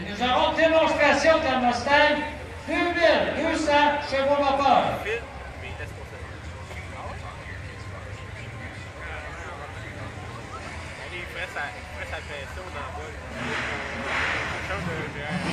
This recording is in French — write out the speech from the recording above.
Et nous aurons démonstration d'un Mustang 2200 chevaux moteurs. Il ferait sa pression dans le bol.